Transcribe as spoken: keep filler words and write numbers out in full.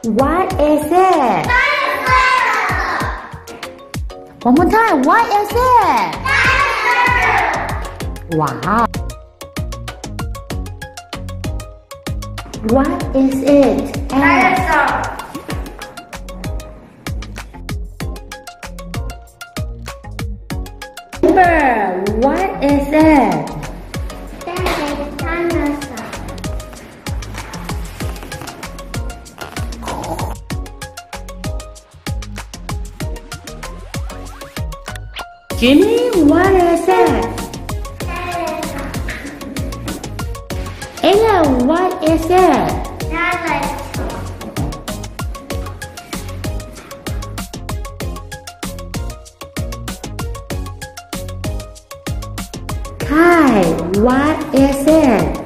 What is it? One more time. What is it? Wow. What is it? Dinosaur. Remember, what is it? That is dinosaur. Jimmy, what is it? Ella, what is it? Kai, what is it?